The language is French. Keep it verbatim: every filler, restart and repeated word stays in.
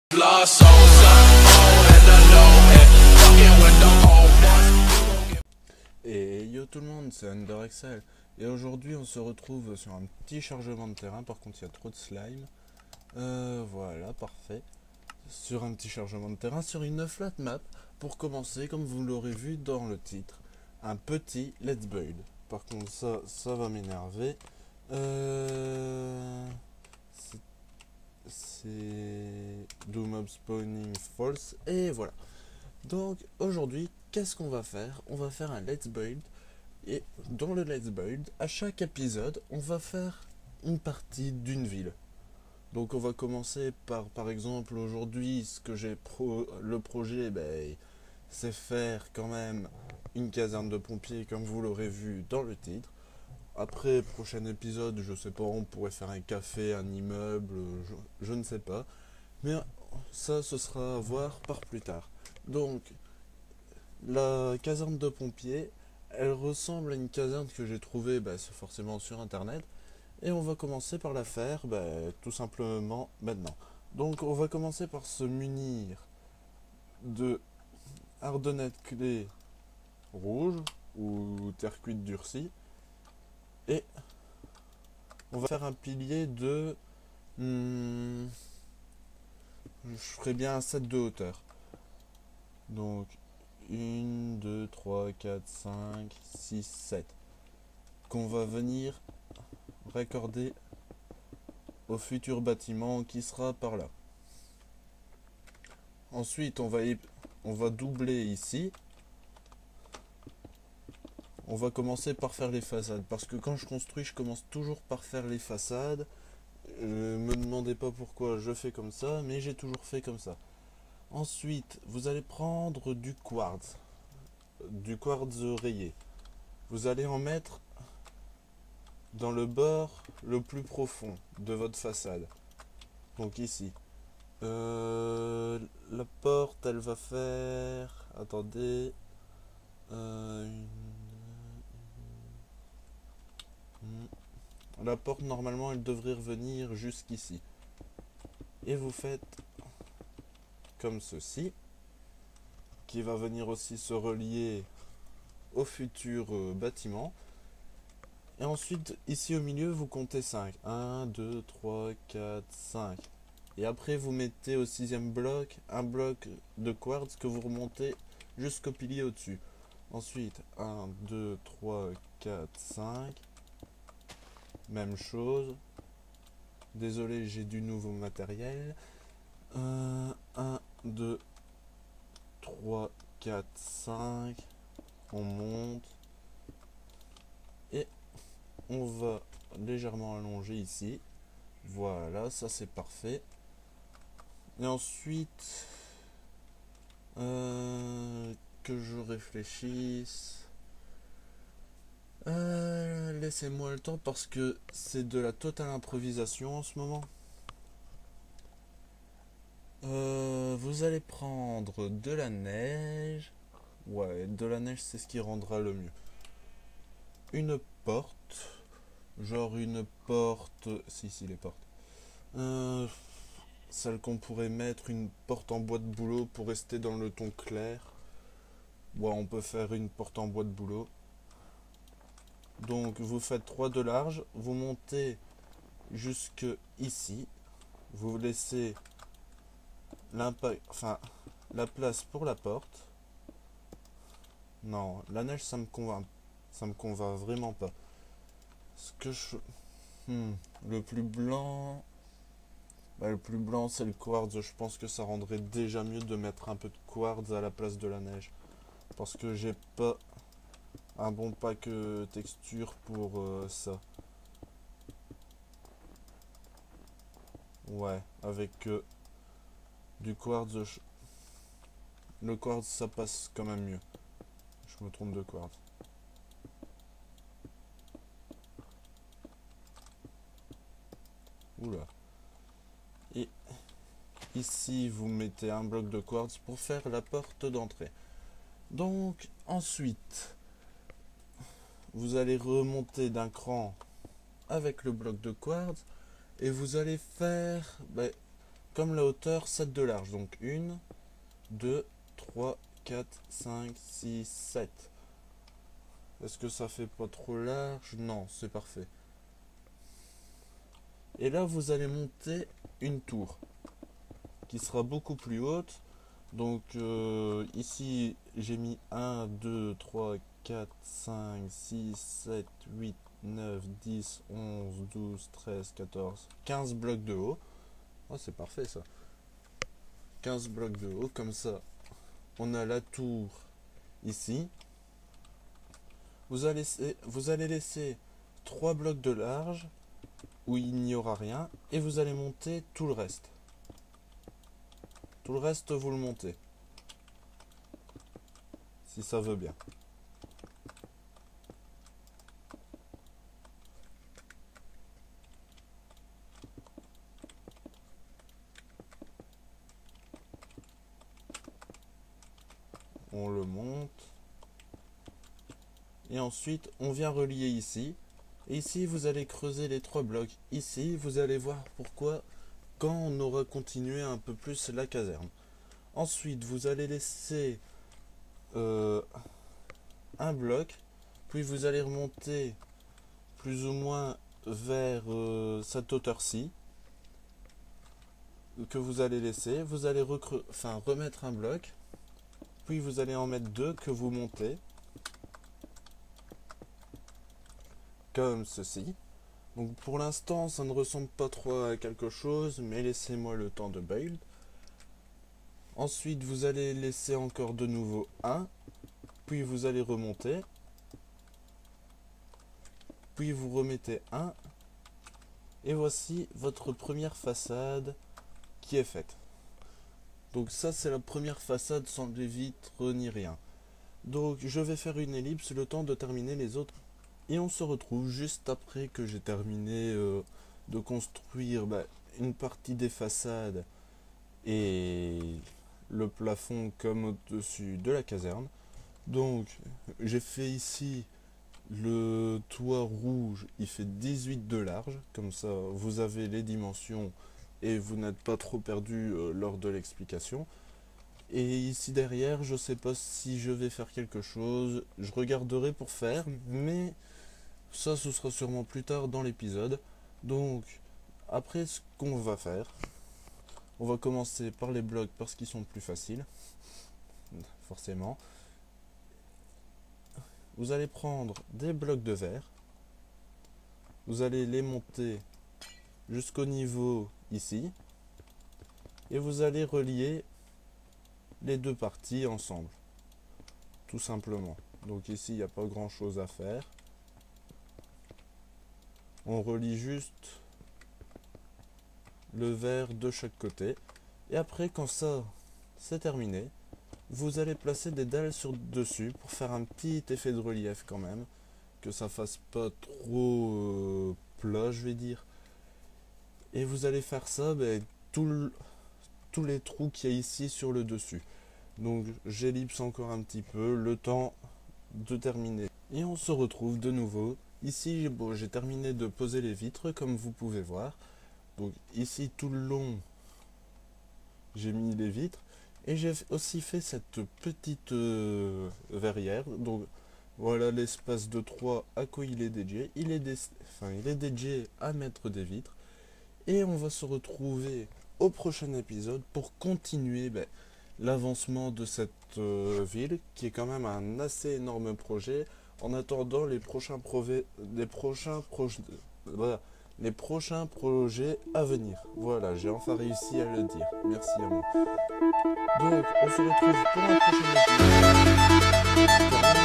Et yo tout le monde, c'est Underexcel. Et aujourd'hui on se retrouve sur un petit chargement de terrain. Par contre il y a trop de slime. Euh, voilà, parfait. Sur un petit chargement de terrain, sur une flat map. Pour commencer, comme vous l'aurez vu dans le titre, un petit let's build. Par contre ça, ça va m'énerver. Euh... C'est do mob spawning false. Et voilà. Donc aujourd'hui, qu'est-ce qu'on va faire? On va faire un let's build. Et dans le let's build, à chaque épisode, on va faire une partie d'une ville. Donc on va commencer par, par exemple, aujourd'hui, ce que j'ai pro, le projet, ben, c'est faire quand même une caserne de pompiers, comme vous l'aurez vu dans le titre. Après, prochain épisode, je sais pas, on pourrait faire un café, un immeuble, je, je ne sais pas. Mais ça, ce sera à voir par plus tard. Donc, la caserne de pompiers, elle ressemble à une caserne que j'ai trouvée, bah, c'est forcément sur internet. Et on va commencer par la faire, bah, tout simplement maintenant. Donc on va commencer par se munir de hardonnette clé rouge ou terre cuite durcie. Et on va faire un pilier de... Hmm, je ferai bien un sept de hauteur. Donc un, deux, trois, quatre, cinq, six, sept. Qu'on va venir raccorder au futur bâtiment qui sera par là. Ensuite on va, y, on va doubler ici. On va commencer par faire les façades, parce que quand je construis, je commence toujours par faire les façades. Ne me demandez pas pourquoi je fais comme ça, mais j'ai toujours fait comme ça. Ensuite, vous allez prendre du quartz, du quartz rayé. Vous allez en mettre dans le bord le plus profond de votre façade. Donc ici. Euh, la porte, elle va faire... Attendez. Euh, une... La porte, normalement, elle devrait revenir jusqu'ici. Et vous faites comme ceci. Qui va venir aussi se relier au futur euh, bâtiment. Et ensuite, ici au milieu, vous comptez cinq. un, deux, trois, quatre, cinq. Et après, vous mettez au sixième bloc un bloc de quartz que vous remontez jusqu'au pilier au-dessus. Ensuite, un, deux, trois, quatre, cinq. Même chose. Désolé, j'ai du nouveau matériel. Euh, un, deux, trois, quatre, cinq. On monte. Et on va légèrement allonger ici. Voilà, ça c'est parfait. Et ensuite, euh, que je réfléchisse. Euh, Laissez-moi le temps parce que c'est de la totale improvisation en ce moment. Euh, vous allez prendre de la neige. Ouais, de la neige, c'est ce qui rendra le mieux. Une porte. Genre une porte... Si, si, les portes. Euh, celle qu'on pourrait mettre, une porte en bois de bouleau pour rester dans le ton clair. Ouais, on peut faire une porte en bois de bouleau. Donc vous faites trois de large, vous montez jusque ici, vous laissez l'impact, enfin la place pour la porte. Non, la neige ça me convainc, ça me convainc vraiment pas. Ce que je, hmm, le plus blanc, bah, le plus blanc c'est le quartz. Je pense que ça rendrait déjà mieux de mettre un peu de quartz à la place de la neige, parce que j'ai pas un bon pack euh, texture pour euh, ça. Ouais, avec euh, du quartz, je... le quartz ça passe quand même mieux. Je me trompe de quartz. Oula. Et ici vous mettez un bloc de quartz pour faire la porte d'entrée. Donc ensuite, vous allez remonter d'un cran avec le bloc de quartz et vous allez faire, bah, comme la hauteur sept de large. Donc un, deux, trois, quatre, cinq, six, sept. Est-ce que ça fait pas trop large? Non, c'est parfait. Et là, vous allez monter une tour qui sera beaucoup plus haute. Donc euh, ici, j'ai mis un, deux, trois, quatre, cinq, six, sept, huit, neuf, dix, onze, douze, treize, quatorze, quinze blocs de haut. Oh, c'est parfait ça. quinze blocs de haut, comme ça, on a la tour ici. Vous allez, vous allez laisser trois blocs de large où il n'y aura rien et vous allez monter tout le reste. Tout le reste, vous le montez. Si ça veut bien. On le monte. Et ensuite, on vient relier ici. Et ici, vous allez creuser les trois blocs. Ici, vous allez voir pourquoi quand on aura continué un peu plus la caserne. Ensuite, vous allez laisser euh, un bloc. Puis vous allez remonter plus ou moins vers euh, cette hauteur-ci. Que vous allez laisser. Vous allez enfin, remettre un bloc. Puis vous allez en mettre deux que vous montez. Comme ceci. Donc pour l'instant ça ne ressemble pas trop à quelque chose, mais laissez-moi le temps de build. Ensuite vous allez laisser encore de nouveau un, puis vous allez remonter, puis vous remettez un, et voici votre première façade qui est faite. Donc ça c'est la première façade sans les vitres ni rien. Donc je vais faire une ellipse le temps de terminer les autres. Et on se retrouve juste après que j'ai terminé euh, de construire bah, une partie des façades et le plafond comme au-dessus de la caserne. Donc j'ai fait ici le toit rouge, il fait dix-huit de large, comme ça vous avez les dimensions et vous n'êtes pas trop perdu euh, lors de l'explication. Et ici derrière, je sais pas si je vais faire quelque chose, je regarderai pour faire, mais ça ce sera sûrement plus tard dans l'épisode. Donc après, ce qu'on va faire, on va commencer par les blocs parce qu'ils sont plus faciles, forcément. Vous allez prendre des blocs de verre, vous allez les monter jusqu'au niveau ici, et vous allez relier les deux parties ensemble, tout simplement. Donc ici il n'y a pas grand chose à faire, on relie juste le verre de chaque côté, et après quand ça c'est terminé, vous allez placer des dalles sur dessus pour faire un petit effet de relief quand même, que ça fasse pas trop euh, plat je vais dire. Et vous allez faire ça ben, tout le, tous les trous qu'il y a ici sur le dessus. Donc j'ellipse encore un petit peu le temps de terminer. Et on se retrouve de nouveau. Ici bon, j'ai terminé de poser les vitres comme vous pouvez voir. Donc ici tout le long j'ai mis les vitres. Et j'ai aussi fait cette petite euh, verrière. Donc voilà l'espace de trois à quoi il est dédié. Il est, dé enfin, il est dédié à mettre des vitres. Et on va se retrouver au prochain épisode pour continuer ben, l'avancement de cette euh, ville, qui est quand même un assez énorme projet. En attendant les prochains projets, les prochains projets, voilà, les prochains projets à venir. Voilà, j'ai enfin réussi à le dire. Merci à moi. Donc, on se retrouve pour un prochain épisode.